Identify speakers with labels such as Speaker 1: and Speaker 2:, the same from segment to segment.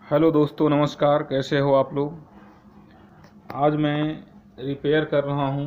Speaker 1: Hello दोस्तों, नमस्कार। कैसे हो आप लोग। आज मैं रिपेयर कर रहा हूँ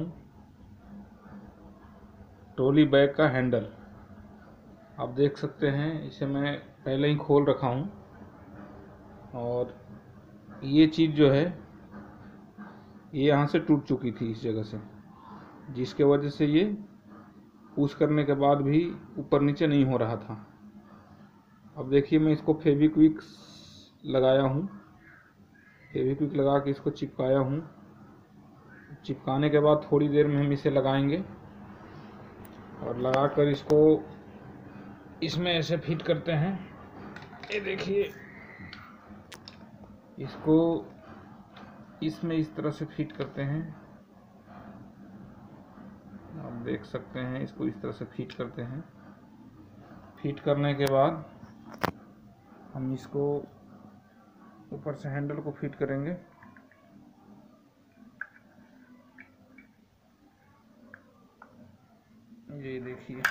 Speaker 1: ट्रॉली बैग का हैंडल। आप देख सकते हैं, इसे मैं पहले ही खोल रखा हूँ और ये चीज़ जो है ये यहाँ से टूट चुकी थी इस जगह से, जिसके वजह से ये पुश करने के बाद भी ऊपर नीचे नहीं हो रहा था। अब देखिए, मैं इसको फेविक्विक लगाया हूँ, फेविक्विक लगा के इसको चिपकाया हूँ। चिपकाने के बाद थोड़ी देर में हम इसे लगाएंगे और लगाकर इसको इसमें ऐसे फिट करते हैं। ये देखिए, इसको इसमें इस तरह से फिट करते हैं। आप देख सकते हैं, इसको इस तरह से फिट करते हैं। फिट करने के बाद हम इसको ऊपर से हैंडल को फिट करेंगे। ये देखिए,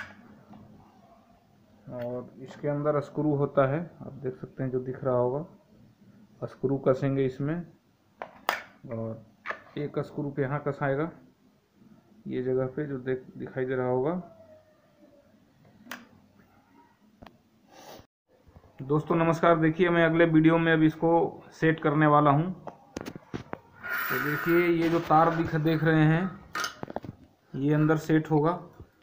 Speaker 1: और इसके अंदर स्क्रू होता है, आप देख सकते हैं, जो दिख रहा होगा। स्क्रू कसेंगे इसमें और एक स्क्रू पे यहाँ कसाएगा, ये जगह पे जो दिखाई दे रहा होगा। दोस्तों नमस्कार। देखिए, मैं अगले वीडियो में अब इसको सेट करने वाला हूँ। तो देखिए, ये जो तार देख रहे हैं, ये अंदर सेट होगा।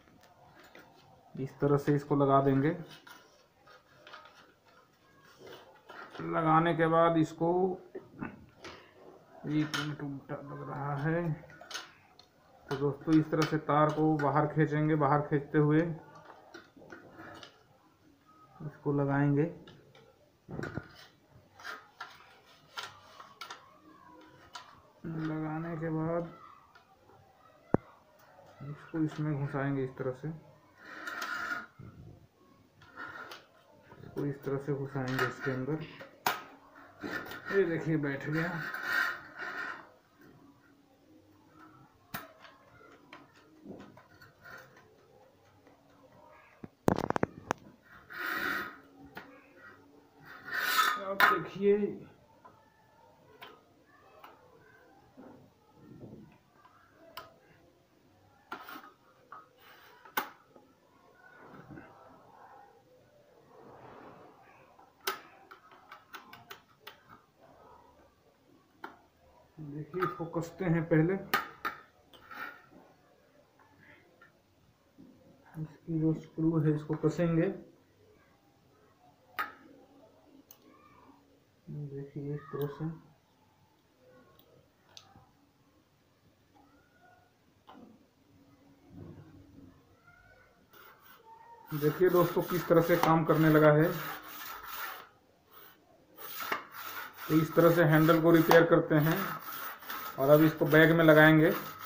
Speaker 1: इस तरह से इसको लगा देंगे। लगाने के बाद इसको, एक मिनट उल्टा लग रहा है, तो दोस्तों इस तरह से तार को बाहर खींचेंगे। बाहर खींचते हुए इसको लगाएंगे। लगाने के बाद इसको इसमें घुसाएंगे इस तरह से, इसको इस तरह से घुसाएंगे इसके अंदर। ये देखिए, बैठ गया। अब देखिए, इसको कसते हैं। पहले इसकी जो स्क्रू है इसको कसेंगे। देखिए, इस तरह से। देखिए दोस्तों, किस तरह से काम करने लगा है। तो इस तरह से हैंडल को रिपेयर करते हैं और अब इसको बैग में लगाएंगे।